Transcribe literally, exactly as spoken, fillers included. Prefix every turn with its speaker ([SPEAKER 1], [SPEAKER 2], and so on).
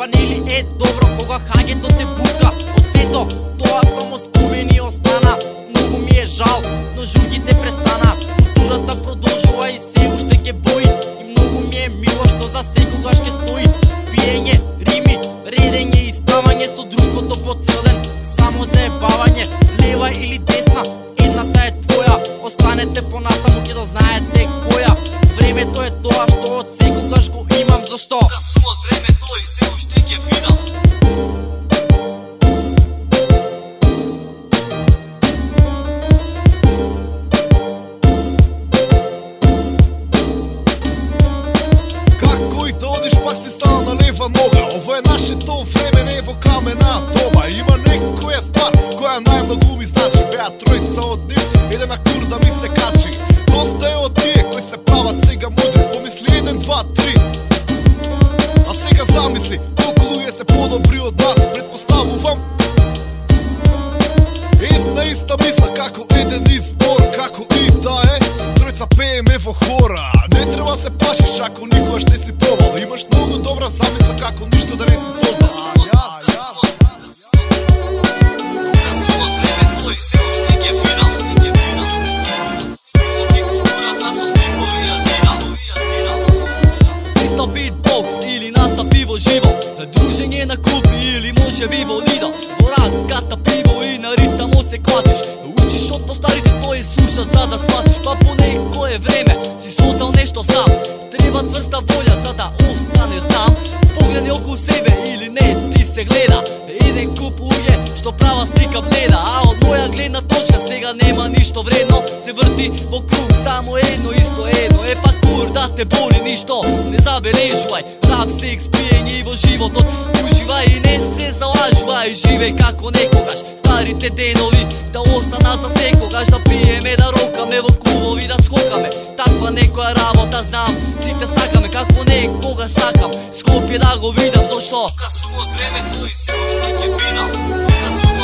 [SPEAKER 1] Па нели е добро кога хаѓето те бука од сето, тоа само спомени остана. Многу ми е жал, но жугите престана. Културата продолжува и се уште ќе бои. И многу ми е мило што за секогаш ќе стои. Пиење, рими, редење и спавање со друштвото по цел ден. Само заебавање, лева или десна, едната е твоја. Останете понатаму ќе да знаете која. Времето е тоа што од секогаш го имам, зашто?
[SPEAKER 2] Касува времето и се уште ќе видам.
[SPEAKER 3] Како и да одиш пак си стана на лева нога. Ова е нашето време, не е во камена доба. Има некоја ствар која најмногу ми значи. Беа тројца од нив, еден на кур да ми се качи. Доста е од тие кои се прават сега мудри. Помисли еден, два, три. А сега замисли колку луѓе се подобри од нас. Предпоставувам една иста мисла, како еден избор, како и да е. Тројца пееме во хора. Не треба се плашиш ако никогаш не си пробал. Имаш многу добра замисла како ништо да не си создал.
[SPEAKER 2] Касува времето и се уште ќе видам. Стилот и културата со стиповија дина.
[SPEAKER 4] Чиста битбокс или настапи во живо, дружење на клуби или може би во Лидо. Во раката пиво и на ритамот се клатиш. Учиш од постарите, тој слуша за да сватиш. Па по некое време си создал нешто сам. Треба цврста волја за да останеш там. Погледи околу себе или не ти се гледа. Еден куп луѓе што права слика бледа. А од моја гледна точка сега нема ништо вредно. Се врти во круг само едно исто едно. Е па кур да те боли ништо не забележувај. Рап, секс, пиење и во животот уживај и не се залажувај. Живеј како некогаш старите денови да останат за секогаш. Да пиеме, да рокаме во клубови, да скокаме. Таква некоја работа знам, сите сакаме како некогаш сакам Скопје да го видам, зашто?
[SPEAKER 2] Касува времето и се уште ќе видам. Касува